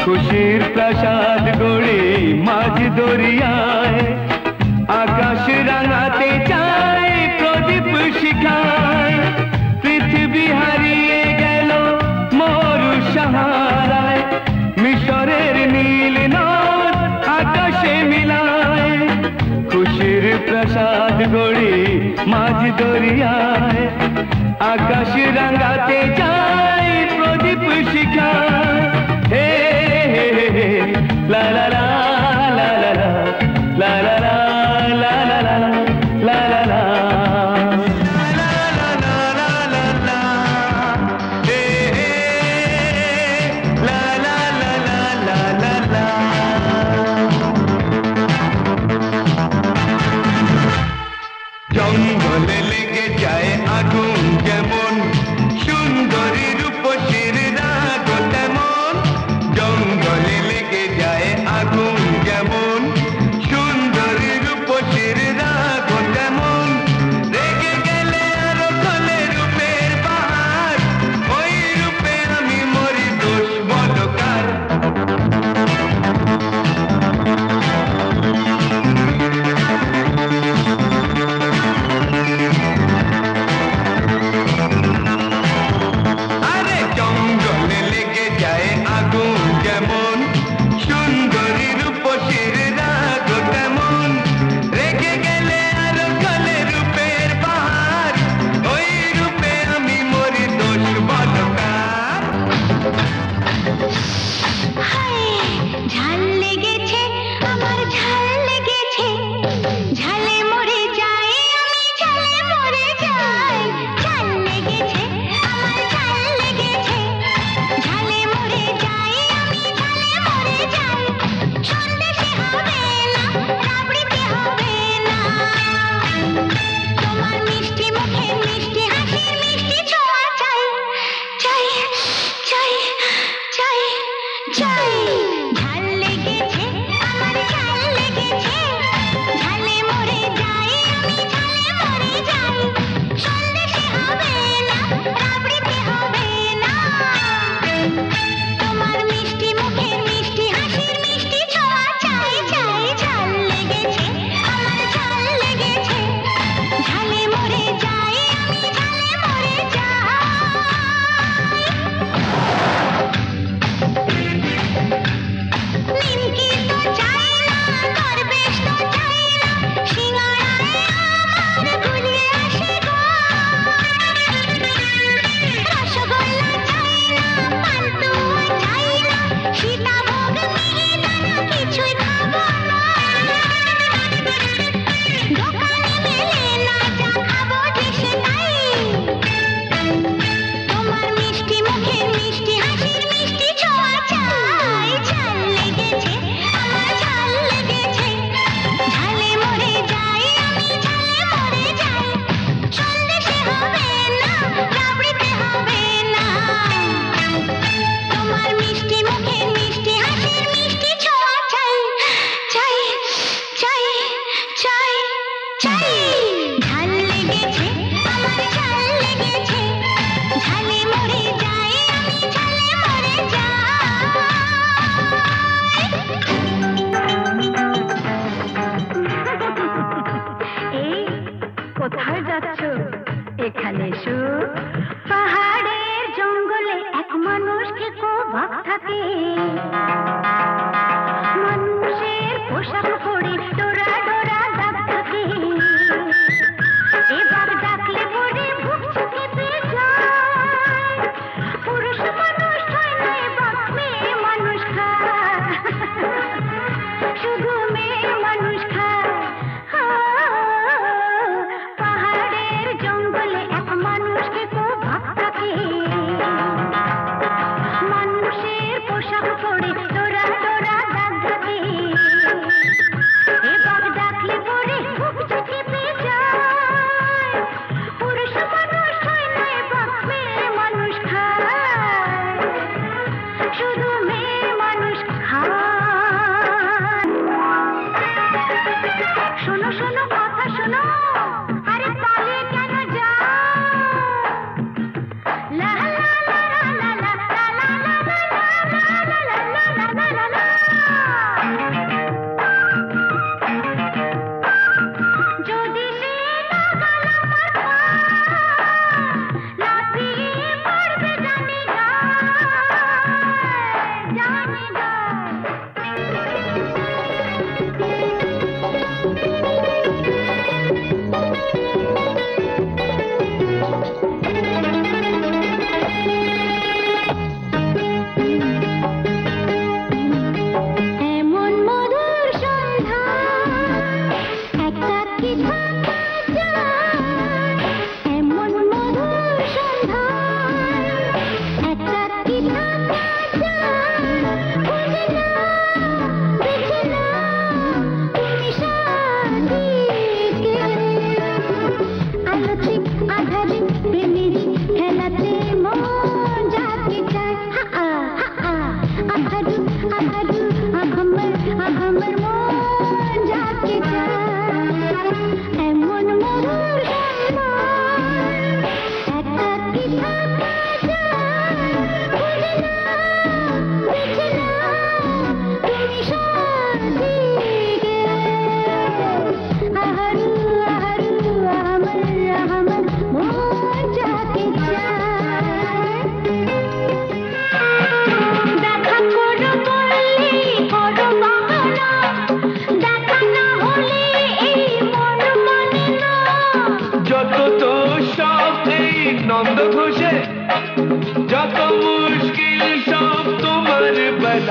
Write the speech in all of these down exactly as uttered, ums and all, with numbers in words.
খুশির প্রাসাদ গড়ে মাঝ দরিয়ায় আকাশ রাঙাতে চায় প্রদীপ শিখায় পৃথিবী হারিয়ে গেল মরু সাহারায় মিশরের নীল নদ আকাশে মিলায় খুশির প্রাসাদ গড়ে মাঝ দরিয়ায় আকাশ রাঙাতে চায় প্রদীপ শিখায় হে হে হে লা লা লা লা লা লা লা লা জঙ্গলে লেগে যায় আগুন যেমন সুন্দরী রূপসীর রাগ তেমন জঙ্গলে লেগে যায় আগুন যেমন সুন্দরী রূপসীর রাগ তেমন রেগে গেলে আরো চলে রূপের পাহাড় ওই রূপে আমি মরি দোষ বলকার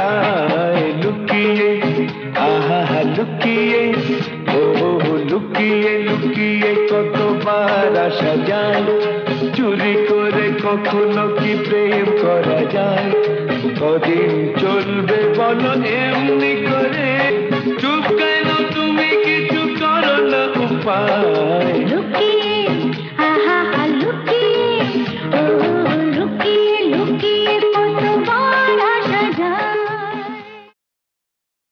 যায় লুকিয়ে, আহা লুকিয়ে, ও লুকিয়ে লুকিয়ে কতবার আসা যায়, চুরি করে কখনো কি প্রেম করা যায়? কদিন চলবে বলো এমনি করে, চুপ কেন তুমি কিছু করো না উপায়?